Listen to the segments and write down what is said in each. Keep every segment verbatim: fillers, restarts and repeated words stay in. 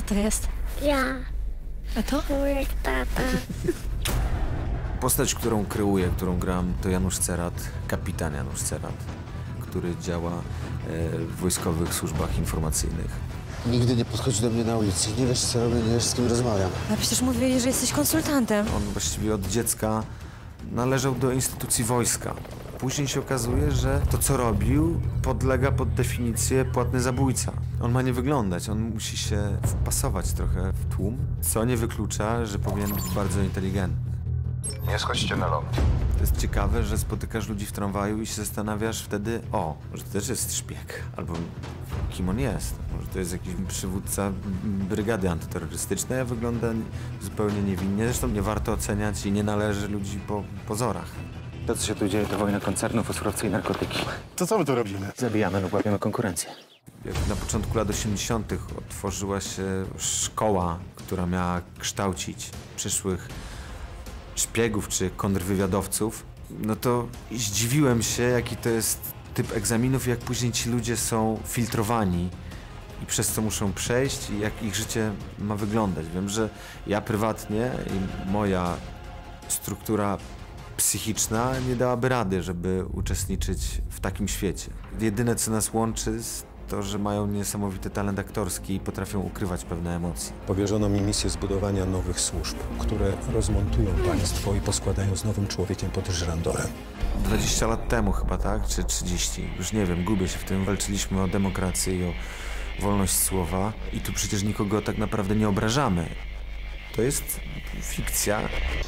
to jest? Ja. A to? Mój tata. Postać, którą kreuję, którą gram, to Janusz Cerat, kapitan Janusz Cerat, który działa e, w wojskowych służbach informacyjnych. Nigdy nie podchodzi do mnie na ulicy. Nie wiesz, co robię, nie wiesz, z kim rozmawiam. A przecież mówili, że jesteś konsultantem. On właściwie od dziecka należał do instytucji wojska. Później się okazuje, że to, co robił, podlega pod definicję płatny zabójca. On ma nie wyglądać, on musi się wpasować trochę w tłum, co nie wyklucza, że powinien być bardzo inteligentny. Nie schodźcie na ląd. To jest ciekawe, że spotykasz ludzi w tramwaju i się zastanawiasz wtedy, o, może to też jest szpieg, albo kim on jest. Może to jest jakiś przywódca brygady antyterrorystycznej, a wygląda zupełnie niewinnie. Zresztą nie warto oceniać i nie należy ludzi po pozorach. To, co się tu dzieje, to wojna koncernów o surowce i narkotyki. To co my tu robimy? Zabijamy lub łapiemy konkurencję. Jak na początku lat osiemdziesiątych otworzyła się szkoła, która miała kształcić przyszłych szpiegów czy kontrwywiadowców, no to zdziwiłem się, jaki to jest typ egzaminów i jak później ci ludzie są filtrowani i przez co muszą przejść i jak ich życie ma wyglądać. Wiem, że ja prywatnie i moja struktura psychiczna nie dałaby rady, żeby uczestniczyć w takim świecie. Jedyne, co nas łączy, to, że mają niesamowity talent aktorski i potrafią ukrywać pewne emocje. Powierzono mi misję zbudowania nowych służb, które rozmontują państwo i poskładają z nowym człowiekiem pod żyrandolem. dwadzieścia lat temu chyba, tak? Czy trzydzieści? Już nie wiem, gubię się w tym. Walczyliśmy o demokrację i o wolność słowa i tu przecież nikogo tak naprawdę nie obrażamy. To jest fikcja.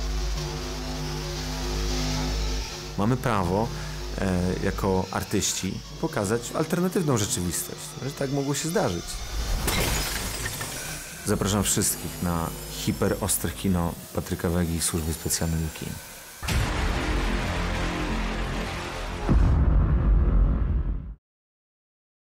Mamy prawo e, jako artyści pokazać alternatywną rzeczywistość, że tak mogło się zdarzyć. Zapraszam wszystkich na hiperostre kino Patryka Wegi i Służby Specjalnej U K I.